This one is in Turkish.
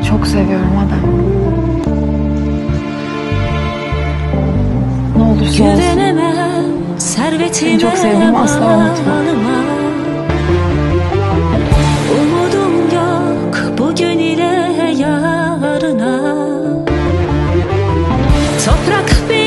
çok seviyorum Adem. Ne olursa olsun. Seni çok sevdiğimi asla unutma. Umudum yok bugün ile yarına. Toprak